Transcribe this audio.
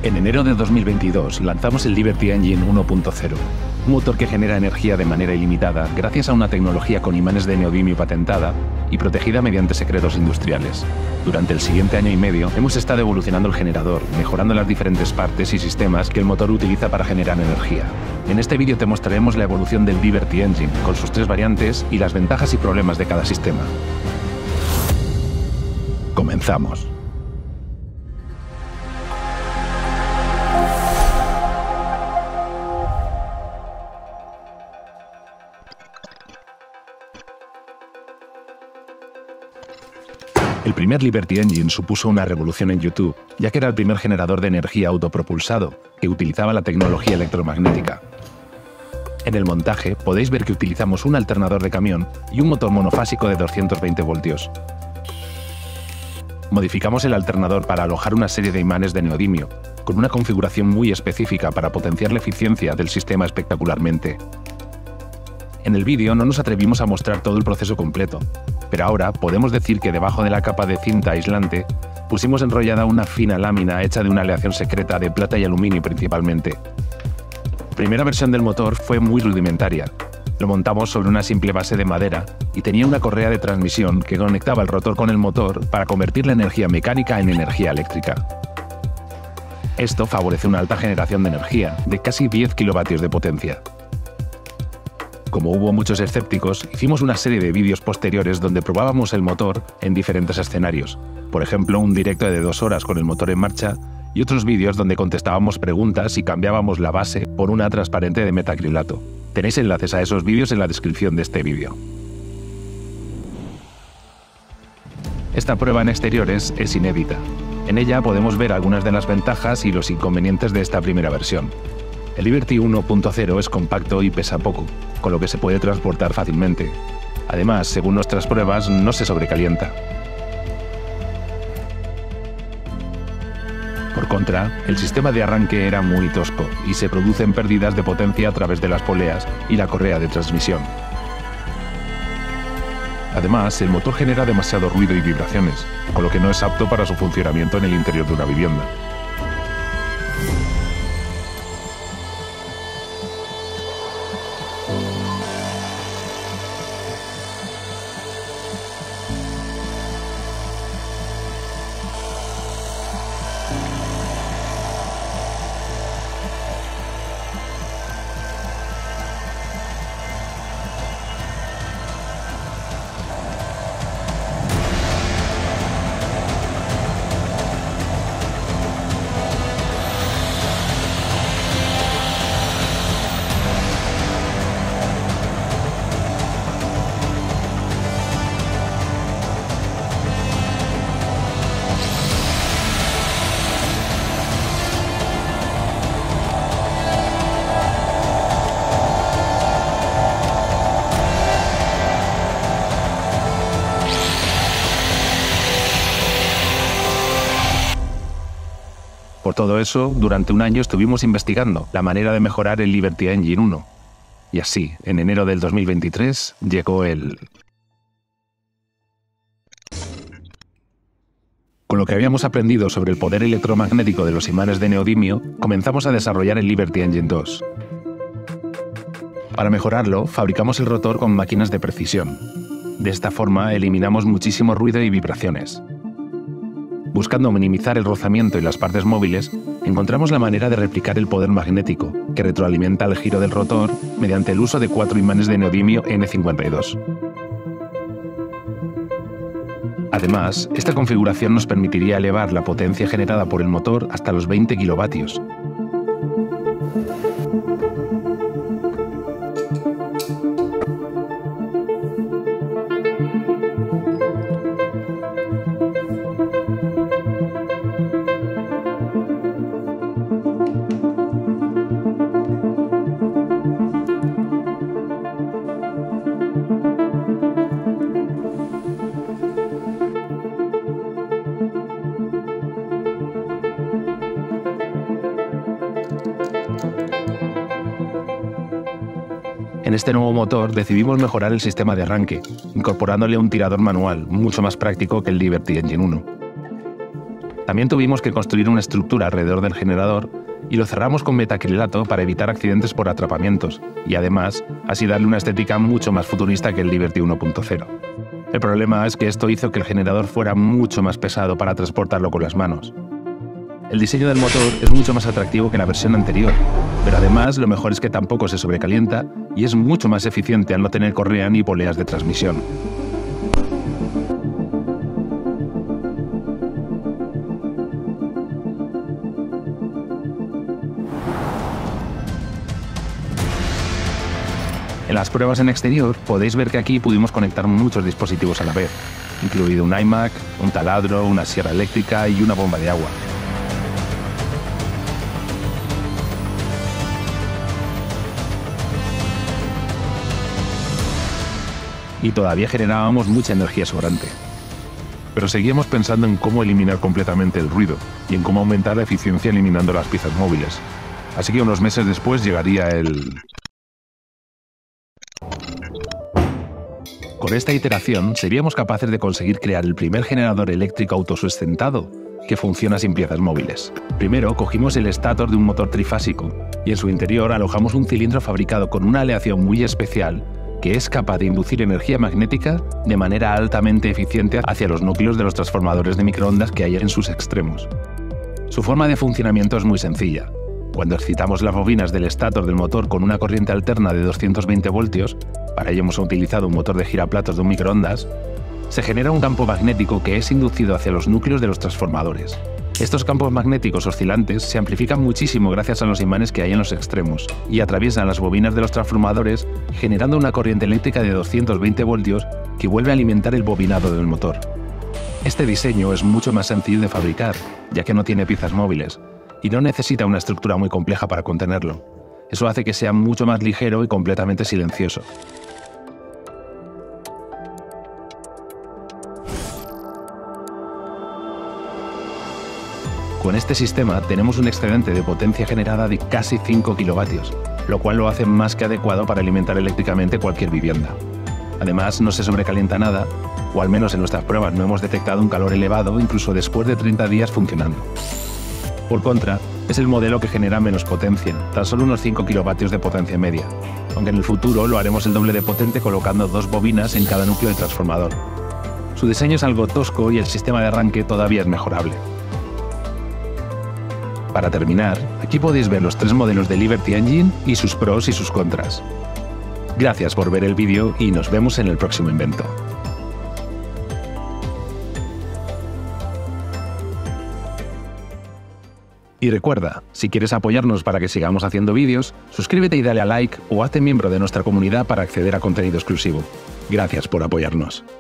En enero de 2022 lanzamos el Liberty Engine 1.0, un motor que genera energía de manera ilimitada gracias a una tecnología con imanes de neodimio patentada y protegida mediante secretos industriales. Durante el siguiente año y medio hemos estado evolucionando el generador, mejorando las diferentes partes y sistemas que el motor utiliza para generar energía. En este vídeo te mostraremos la evolución del Liberty Engine, con sus 3 variantes y las ventajas y problemas de cada sistema. Comenzamos. El primer Liberty Engine supuso una revolución en YouTube, ya que era el primer generador de energía autopropulsado, que utilizaba la tecnología electromagnética. En el montaje podéis ver que utilizamos un alternador de camión y un motor monofásico de 220 voltios. Modificamos el alternador para alojar una serie de imanes de neodimio, con una configuración muy específica para potenciar la eficiencia del sistema espectacularmente. En el vídeo no nos atrevimos a mostrar todo el proceso completo, pero ahora podemos decir que debajo de la capa de cinta aislante pusimos enrollada una fina lámina hecha de una aleación secreta de plata y aluminio principalmente. La primera versión del motor fue muy rudimentaria. Lo montamos sobre una simple base de madera y tenía una correa de transmisión que conectaba el rotor con el motor para convertir la energía mecánica en energía eléctrica. Esto favorece una alta generación de energía, de casi 10 kilovatios de potencia. Como hubo muchos escépticos, hicimos una serie de vídeos posteriores donde probábamos el motor en diferentes escenarios. Por ejemplo, un directo de 2 horas con el motor en marcha y otros vídeos donde contestábamos preguntas y cambiábamos la base por una transparente de metacrilato. Tenéis enlaces a esos vídeos en la descripción de este vídeo. Esta prueba en exteriores es inédita. En ella podemos ver algunas de las ventajas y los inconvenientes de esta primera versión. El Liberty 1.0 es compacto y pesa poco, con lo que se puede transportar fácilmente. Además, según nuestras pruebas, no se sobrecalienta. Por contra, el sistema de arranque era muy tosco y se producen pérdidas de potencia a través de las poleas y la correa de transmisión. Además, el motor genera demasiado ruido y vibraciones, con lo que no es apto para su funcionamiento en el interior de una vivienda. Por todo eso, durante un año estuvimos investigando la manera de mejorar el Liberty Engine 1. Y así, en enero del 2023, llegó el... Con lo que habíamos aprendido sobre el poder electromagnético de los imanes de neodimio, comenzamos a desarrollar el Liberty Engine 2. Para mejorarlo, fabricamos el rotor con máquinas de precisión. De esta forma, eliminamos muchísimo ruido y vibraciones. Buscando minimizar el rozamiento y las partes móviles, encontramos la manera de replicar el poder magnético, que retroalimenta el giro del rotor mediante el uso de 4 imanes de neodimio N52. Además, esta configuración nos permitiría elevar la potencia generada por el motor hasta los 20 kilovatios. En este nuevo motor decidimos mejorar el sistema de arranque, incorporándole un tirador manual mucho más práctico que el Liberty Engine 1. También tuvimos que construir una estructura alrededor del generador y lo cerramos con metacrilato para evitar accidentes por atrapamientos y además así darle una estética mucho más futurista que el Liberty 1.0. El problema es que esto hizo que el generador fuera mucho más pesado para transportarlo con las manos. El diseño del motor es mucho más atractivo que la versión anterior, pero además lo mejor es que tampoco se sobrecalienta y es mucho más eficiente al no tener correa ni poleas de transmisión. En las pruebas en exterior podéis ver que aquí pudimos conectar muchos dispositivos a la vez, incluido un iMac, un taladro, una sierra eléctrica y una bomba de agua. Y todavía generábamos mucha energía sobrante. Pero seguíamos pensando en cómo eliminar completamente el ruido y en cómo aumentar la eficiencia eliminando las piezas móviles. Así que unos meses después llegaría el... Con esta iteración seríamos capaces de conseguir crear el primer generador eléctrico autosustentado que funciona sin piezas móviles. Primero cogimos el estator de un motor trifásico y en su interior alojamos un cilindro fabricado con una aleación muy especial que es capaz de inducir energía magnética de manera altamente eficiente hacia los núcleos de los transformadores de microondas que hay en sus extremos. Su forma de funcionamiento es muy sencilla. Cuando excitamos las bobinas del estator del motor con una corriente alterna de 220 voltios, para ello hemos utilizado un motor de giraplatos de un microondas, se genera un campo magnético que es inducido hacia los núcleos de los transformadores. Estos campos magnéticos oscilantes se amplifican muchísimo gracias a los imanes que hay en los extremos y atraviesan las bobinas de los transformadores generando una corriente eléctrica de 220 voltios que vuelve a alimentar el bobinado del motor. Este diseño es mucho más sencillo de fabricar, ya que no tiene piezas móviles y no necesita una estructura muy compleja para contenerlo. Eso hace que sea mucho más ligero y completamente silencioso. Con este sistema tenemos un excedente de potencia generada de casi 5 kilovatios, lo cual lo hace más que adecuado para alimentar eléctricamente cualquier vivienda. Además, no se sobrecalienta nada, o al menos en nuestras pruebas no hemos detectado un calor elevado incluso después de 30 días funcionando. Por contra, es el modelo que genera menos potencia, tan solo unos 5 kilovatios de potencia media, aunque en el futuro lo haremos el doble de potente colocando 2 bobinas en cada núcleo del transformador. Su diseño es algo tosco y el sistema de arranque todavía es mejorable. Para terminar, aquí podéis ver los 3 modelos de Liberty Engine y sus pros y sus contras. Gracias por ver el vídeo y nos vemos en el próximo invento. Y recuerda, si quieres apoyarnos para que sigamos haciendo vídeos, suscríbete y dale a like o hazte miembro de nuestra comunidad para acceder a contenido exclusivo. Gracias por apoyarnos.